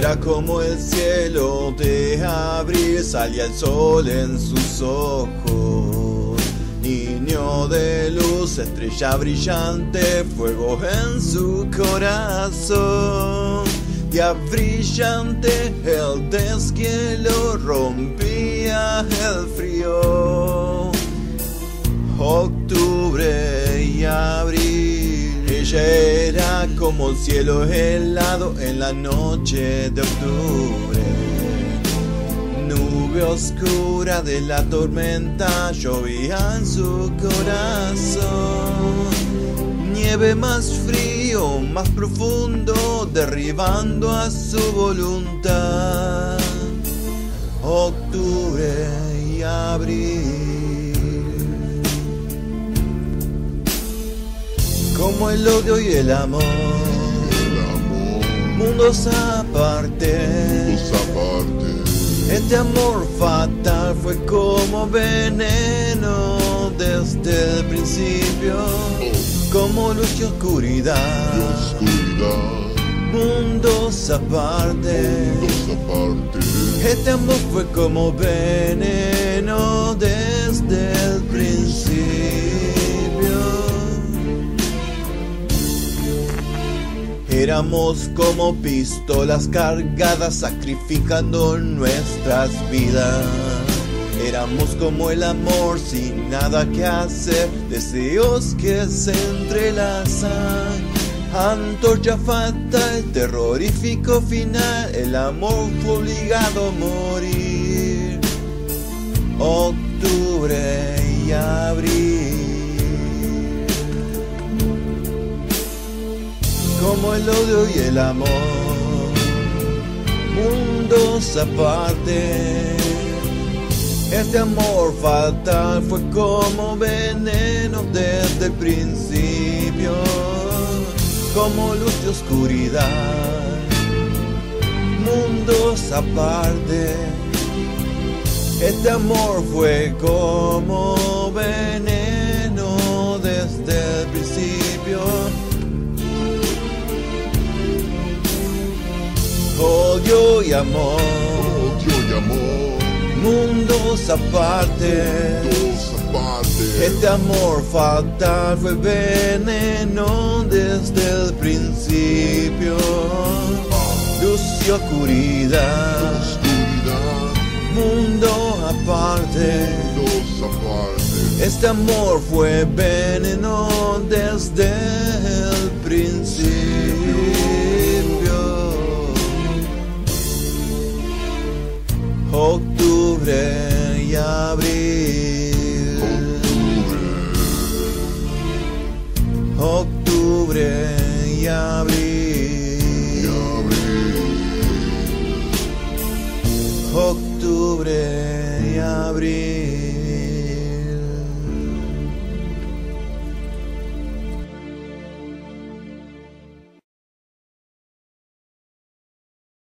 Era como el cielo de abril, salía el sol en sus ojos. Niño de luz, estrella brillante, fuego en su corazón. Ya brillante el deshielo rompía el frío. Octubre y abril, ella era como el cielo helado en la noche de octubre. Nube oscura de la tormenta llovía en su corazón. Nieve más frío, más profundo, derribando a su voluntad. Octubre y abril, como el odio y el amor, mundos aparte. Este amor fatal fue como veneno desde el principio, como luz y oscuridad, mundos aparte. Este amor fue como veneno desde el principio. Éramos como pistolas cargadas sacrificando nuestras vidas. Éramos como el amor sin nada que hacer, deseos que se entrelazan. Antorcha fatal, terrorífico final, el amor fue obligado a morir. Octubre y abril, como el odio y el amor, mundos aparte. Este amor fatal fue como veneno desde el principio, como luz y oscuridad, mundos aparte. Este amor fue como veneno desde el principio. Odio y amor, mundos aparte. Este amor fatal fue veneno desde el principio. Luz y oscuridad, mundo aparte. Este amor fue veneno desde el principio. Octubre y abril, octubre y abril, octubre y abril.